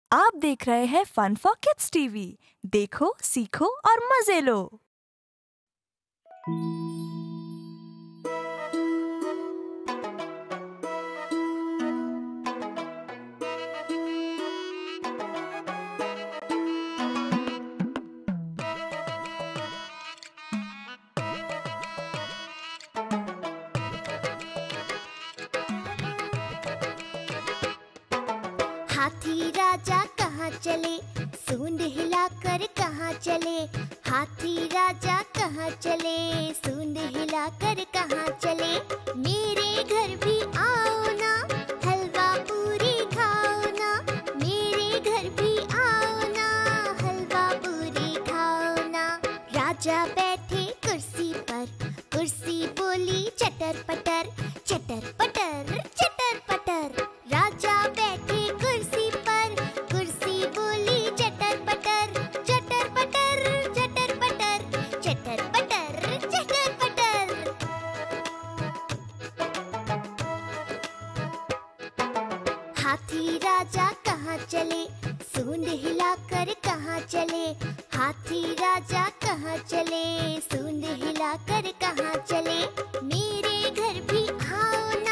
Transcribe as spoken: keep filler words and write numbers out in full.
आप देख रहे हैं फन फॉर किड्स टीवी। देखो, सीखो और मजे लो। हाथी राजा कहाँ चले, सूंड हिलाकर कहाँ चले। हाथी राजा कहाँ चले, सूंड हिलाकर कहाँ चले। मेरे घर भी आओ ना, हलवा पूरी खाओ ना। मेरे घर भी आओ ना, हलवा पूरी खाओ ना। राजा बैठे कुर्सी पर, कुर्सी बोली चटर पटर, चटर पटर चटर पटर। राजा बैठे कुर्सी पर, कुर्सी बोली चटर पटर, चटर पटर चटर पटर, चटर पटर चटर पटर। हाथी राजा कहाँ चले, सूंड हिलाकर कहाँ चले। हाथी राजा कहाँ चले, सूंड हिलाकर कहाँ चले। मेरे घर भी आओ